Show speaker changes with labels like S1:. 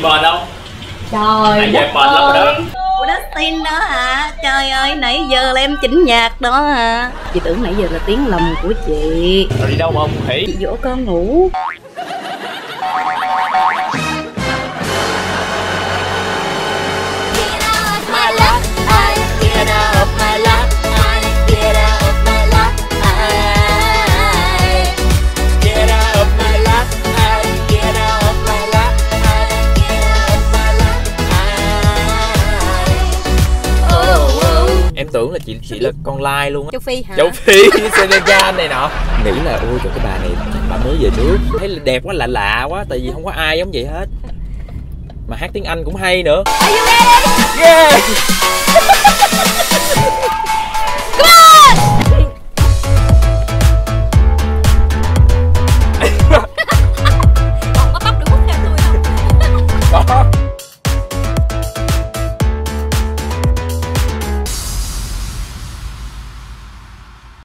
S1: mệt không?
S2: Trời
S1: nãy
S2: đất
S1: giờ mệt lắm rồi đó.
S2: Ủa Dustin đó hả? Trời ơi, nãy giờ là em chỉnh nhạc đó hả? Chị tưởng nãy giờ là tiếng lòng của chị.
S1: Rồi đi đâu mà không khỉ?
S2: Chị dỗ con ngủ.
S1: Em tưởng là chị là con lai luôn á.
S2: Châu Phi hả?
S1: Châu Phi, Senegal này nọ. Nghĩ là ôi trời, cái bà này bà mới về trước, thấy là đẹp quá, lạ lạ quá, tại vì không có ai giống vậy hết. Mà hát tiếng Anh cũng hay nữa. Yeah.
S2: Come on.